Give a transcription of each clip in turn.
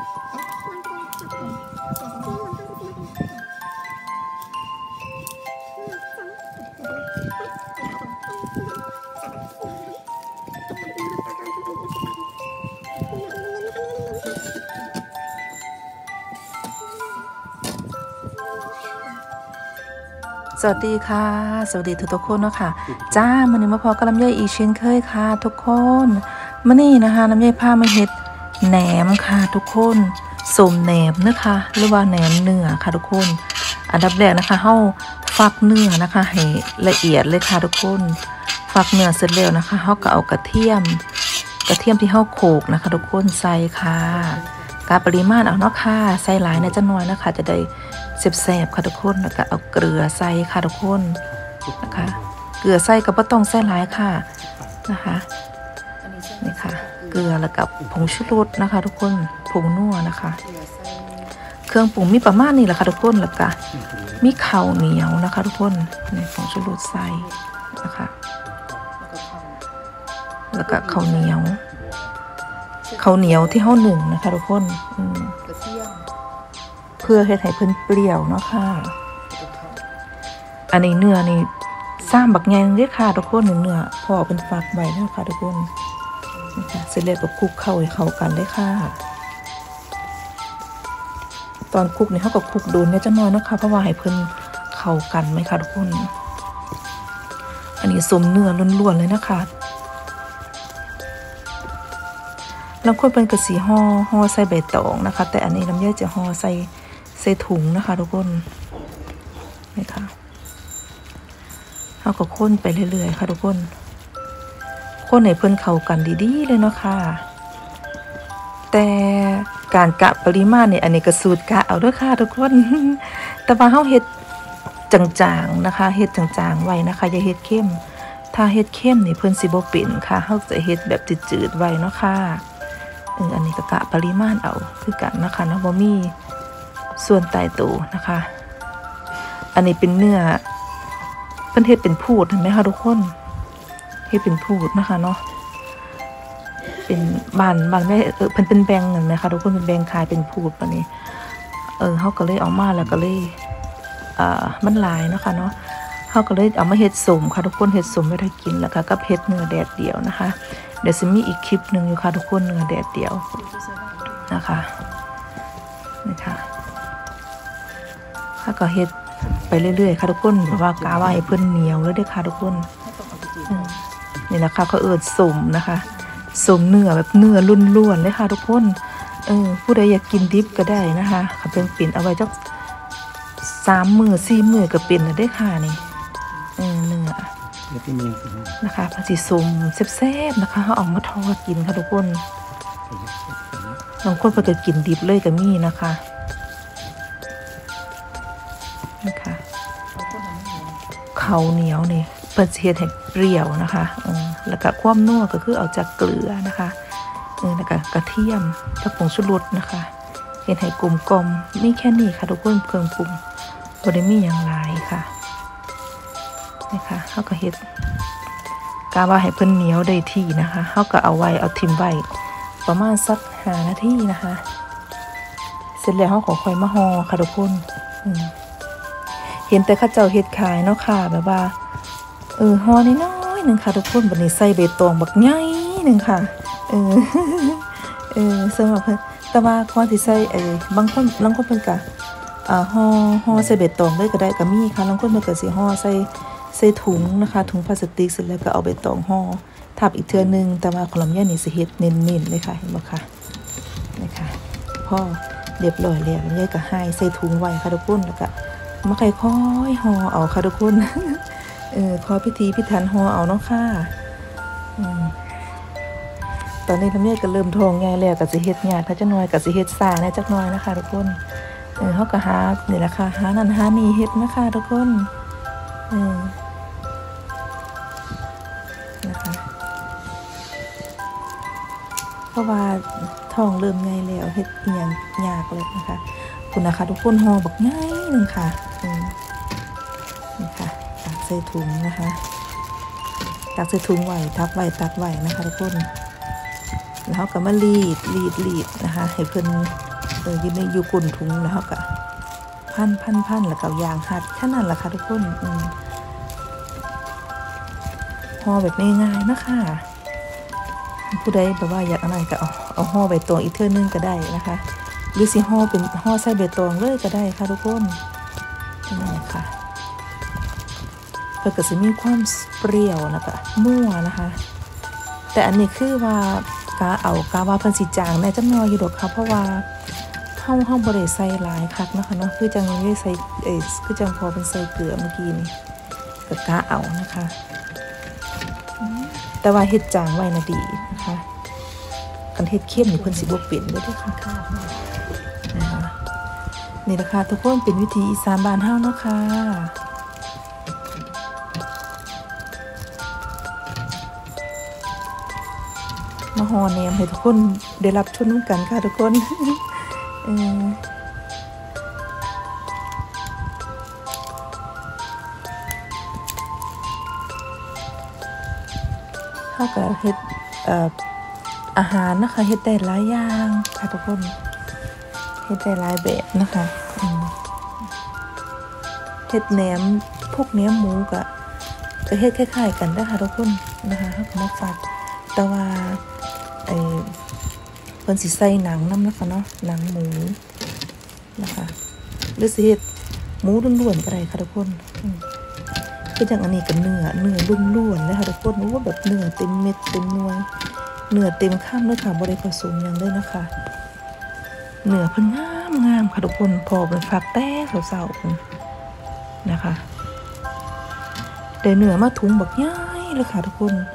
สวัสดีค่ะสวัสดีทุกคนเนาะค่ะจ้ามันนี้มาพอกับลำไยอีกเช่นเคยค่ะทุกคนมันนี่นะคะลำไยพามาเฮ็ดแหนมค่ะทุกคนสมแหนมนะคะหรือว่าแหนมเนื้อค่ะทุกคนอันดับแรกนะคะเฮาฟักเนื้อนะคะให้ละเอียดเลยค่ะทุกคนฟักเนื้อเสร็จแล้วนะคะเฮาก็เอากระเทียมที่เฮาโขลกนะคะทุกคนใส่ค่ะกะปริมาณเอาเนาะค่ะใส่หลายในจังน้อยนะคะจะได้แซ่บๆค่ะทุกคนแล้วก็เอาเกลือใส่ค่ะทุกคนนะคะเกลือใส่ก็บ่ต้องใส่หลายค่ะนะคะนี่ค่ะเกลือแล้วกับผงชูรสนะคะทุกคนผงนัวนะคะเครื่องปรุงมีประมาณนี้แหละค่ะทุกคนแล้วก็มีข้าวเหนียวนะคะทุกคนในผงชูรสใส่นะคะแล้วก็ข้าวเหนียวที่เฮานึ่งนะคะทุกคนเพื่อให้เพิ่นเปรี้ยวเนาะค่ะอันนี้เนื้อนี่ซ้ำบักแงงเด้อค่ะทุกคนเนื้อพอเป็นฝักไว้แล้วค่ะทุกคนนี่ค่ะเสร็จแล้วก็คลุกเข้าให้เข้ากันเลยค่ะตอนคลุกนี่เฮาก็คลุกโดนเนี่ยจังน้อยนะคะเพราะว่าให้เพิ่นเข้ากันไหมค่ะทุกคนอันนี้สมเนื้อล้วนๆเลยนะคะแล้วคนเป็นกระสีห่อใส่ใบตองนะคะแต่อันนี้น้ำย่อยจะห่อใส่ถุงนะคะทุกคนนี่ค่ะเอาก็ค้นไปเรื่อยๆค่ะทุกคนค้นให้เพิ่นเข้ากันดีๆเลยเนาะค่ะแต่การกะปริมาณเนี่ยอันนี้ก็สูตรกะเอาด้วยค่ะทุกคนแต่ว่าเฮาเฮ็ดจางๆนะคะเฮ็ดจางๆไว้นะคะอย่าเฮ็ดเข้มถ้าเฮ็ดเข้มนี่เพิ่นสิบ่เป็นค่ะเฮาจะเฮ็ดแบบจืดๆไว้เนาะค่ะอันนี้ก็กะปริมาณเอาคือกันนะคะเนาะบ่มีส่วนตายตัวนะคะอันนี้เป็นเนื้อเพิ่นเฮ็ดเป็นพูดเห็นไหมคะทุกคนเฮ็ดเป็นพูดนะคะเนาะเป็นบ้านไม่เพิ่นเป็นแบงเห็นไหมคะทุกคนเป็นแบงขายเป็นพูดปะนี้เฮาก็เลยเอามาแล้วก็เลยมันหลายเนาะค่ะเนาะเฮาก็เลยเอามาเฮ็ดสมค่ะทุกคนเฮ็ดสมไว้ให้กินแล้วก็กับเฮ็ดเนื้อแดดเดียวนะคะเดี๋ยวจะมีอีกคลิปหนึ่งอยู่ค่ะทุกคนเนื้อแดดเดียวนะคะนี่ค่ะถ้าก็เฮ็ดไปเรื่อยๆค่ะทุกคนแบบว่ากาว่าให้เพิ่นเหนียวเลยเด้อค่ะทุกคนนี่นะคะเขาสมนะคะสมเนื้อแบบเนื้อล้วนๆเลยค่ะทุกคนผู้ใดอยากกินดิบก็ได้นะคะเขาเป็นปิ่นเอาไว้จัก3 มื้อ 4 มื้อก็เป็นแล้วได้ค่ะนี่เนื้อนะคะผักชีส้มแซ่บๆนะคะเขาเอามาทอดกินค่ะทุกคนบางคนก็จะกินดิบเลยก็มีนะคะข้าวเหนียวนี่เปิดเฮ็ดให้เปรี้ยวนะคะแล้วก็ความนัวก็คือเอาจากเกลือนะคะแล้วก็กระเทียมกับผงชูรสนะคะเฮ็ดให้กลมกล่อมมีแค่นี้ค่ะทุกคนเครื่องปรุงบ่ได้มีอย่างหลายค่ะนี่ค่ะเฮาก็เฮ็ดกะว่าให้เพิ่นเหนียวได้ที่นะคะเฮาก็เอาทิ่มไว้ประมาณสัก5 นาทีนะคะเสร็จแล้วเฮาก็ค่อยมาห่อค่ะทุกคนเห็นแต่เขาเจ้าเฮ็ดขายเนาะค่ะแบบว่าห่อน้อยๆนึงค่ะทุกคนบัดนี้ใส่ใบตองบักใหญ่นึงค่ะสำหรับเพิ่นแต่ว่าก่อนสิใส่บางคนเพิ่นก็ห่อใส่ใบตองเลยก็ได้ก็มีค่ะบางคนเพิ่นก็สิห่อใส่ถุงนะคะถุงพลาสติกเสร็จแล้วก็เอาใบตองห่อทับอีกเทื่อนึงแต่ว่าของลำไยนี่สิเฮ็ดเน้นๆเลยค่ะเห็นบ่คะนี่ค่ะพอเรียบร้อยแล้วลำไยก็ให้ใส่ถุงไว้ค่ะทุกคนแล้วก็มาค่อยๆห่อเอาค่ะทุกคนพอพิธีพิถันห่อเอาเนาะค่ะตอนนี้ลำไยก็เริ่มท้องใหญ่แล้วก็สิเฮ็ดยากถ้าจักหน่อยก็สิเฮ็ดซ่าแน่จักหน่อยนะคะทุกคนเฮาก็หานี่แหละค่ะหานั่นหานี่เฮ็ดนะคะทุกคนนะคะเพราะว่าท้องเริ่มใหญ่แล้วเฮ็ดอีหยังยากเลยนะคะคุณนะคะทุกคนห่อบักใหญ่นึงค่ะนี่ค่ะตักใส่ถุงนะคะตักใส่ถุงไว้ตักไว้นะคะทุกคนแล้วก็มารีดนะคะให้เพิ่นอยู่กุ่นถุงแล้วก็พันแล้วก็ยางหัดแค่นั้นแหละค่ะทุกคนห่อแบบง่ายๆนะคะผู้ใดแบบว่าอยากอะไรก็เอาห่อใบตองอีกเท่านึงก็ได้นะคะหรือสิห่อเป็นห่อใส่ใบตองเลยก็ได้ค่ะทุกคนนี่ค่ะเพื่อก็จะมีความเปรี้ยวแล้วก็นัวนะคะแต่อันนี้คือว่ากาว่าเพิ่นสิจางแน่จังน้อยอยู่ดอกค่ะเพราะว่าเฮาบ่ได้ใส่หลายคักนะคะเนาะคือจังได้ใส่คือจังพอเป็นใส่เกลือเมื่อกี้นี่ก็กาเอานะคะแต่ว่าเฮ็ดจางไว้น่ะดีนะคะกันเฮ็ดเข้มนี่เพิ่นสิบ่เป็นเด้อค่ะนะคะนี่นะคะทุกคนเป็นวิธีอีสานบ้านเฮาเนาะค่ะมาห่อแหนมให้ทุกคนได้รับชมกันค่ะทุกคนเขาก็เฮ็ดอาหารนะคะเฮ็ดได้หลายอย่างค่ะทุกคนเฮ็ดได้หลายแบบนะคะเฮ็ดแหนมพวกแหนมหมูก็เฮ็ดคล้ายๆกันนะคะทุกคนนะคะเขาก็มาฝากแต่ว่าเพิ่นสิใส่หนังนำนะคะเนาะหนังหมูนะคะหรือสิเฮ็ดหมูล้วนๆก็ได้ค่ะทุกคนคือจังอันนี้ก็เนื้อล้วนๆเลยค่ะทุกคนว่าแบบเนื้อเต็มเม็ดเต็มหน่วยเนื้อเต็มคำเลยค่ะบ่ได้ผสมหยังเลยนะคะเนื้อเพิ่นงามค่ะทุกคนพอเป็นฝักแต่เสาๆเพิ่นนะคะได้เนื้อมาถุงบักใหญ่เลยค่ะทุกคน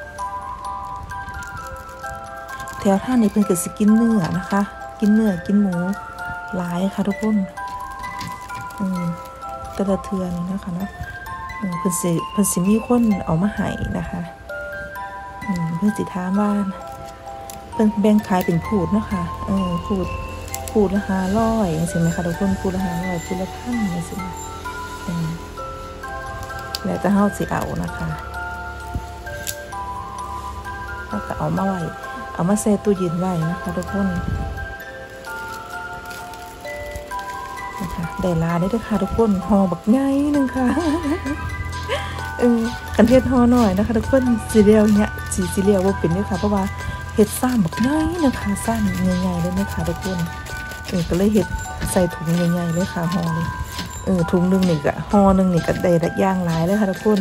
แถวท่านนี้เพิ่นก็สิกินเนื้อนะคะกินเนื้อกินหมูหลายค่ะทุกคนแต่ละเทื่อนี่นะคะเนาะเพิ่นสิมีคนเอามาให้นะคะเพิ่นสิถามว่าเพิ่นแบ่งขายเป็นพูดเนาะค่ะพูดละ500จังซี่มั้ยคะทุกคนพูดละ500พูดละ1,000จังซี่แล้วแต่เฮาสิเอานะคะแล้วก็เอามาไว้เอามาใส่ตู้เย็นไว้นะคะทุกคนนะคะได้ลาได้ด้วยค่ะทุกคนห่อบักใหญ่นึงค่ะกันเฮ็ดห่อหน่อยนะคะทุกคนสิเลียวเนี่ยสิเลียวว่าเป็นด้วยค่ะเพราะว่าเฮ็ดซ้ำบักใหญ่นะคะซ้ำใหญ่ๆเลยนะคะทุกคนก็เลยเฮ็ดใส่ถุงใหญ่ๆเลยค่ะห่อเลยถุงนึงนี่ก็ห่อนึงนี่ก็ได้ละอย่างหลายเลยค่ะทุกคน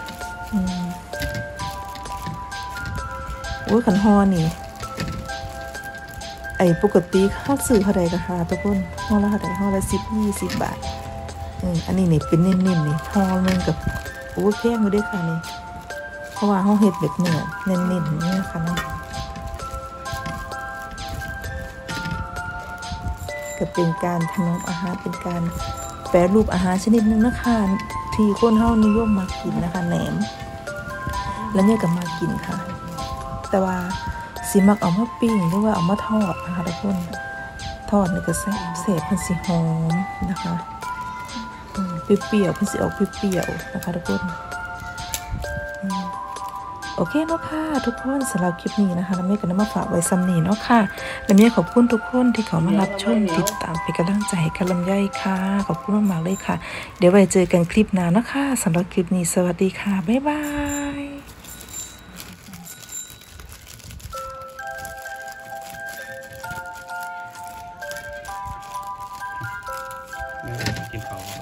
โอ้ยขันห่อนี่ปกติค่าซื้อเท่าใดก็ค่ะทุกคนห่อละเท่าใดห่อละ10-20 บาทอันนี้นี่เป็นนิ่มๆนี่ห่อนึงกับโอ้แพงอยู่ด้วยค่ะนี่เพราะว่าเฮาเฮ็ดแบบเนื้อเน้นๆนี่นะคะเนาะก็เป็นการถนอมอาหารเป็นการแปรรูปอาหารชนิดนึงนะคะที่คนเฮานิยมมากินนะคะแหนมแล้วเนี่ยก็มากินค่ะแต่ว่าสิมักเอามาปิ้งหรือว่าเอามาทอดนะคะทุกคนทอดนี่ก็แซ่บมันสิหอมนะคะเปรี้ยวๆมันสิออกเปรี้ยวๆนะคะทุกคนโอเคเนาะค่ะทุกคนสำหรับคลิปนี้นะคะเราไม่กันมาฝากไว้ซ้ำนี้เนาะค่ะและเนี่ยขอบคุณทุกคนที่เขามารับชมติดตามเป็นกำลังใจให้กับลำไยค่ะขอบคุณมากๆเลยค่ะเดี๋ยวไว้เจอกันคลิปหน้านะคะสำหรับคลิปนี้สวัสดีค่ะบ๊ายบายกินข้าว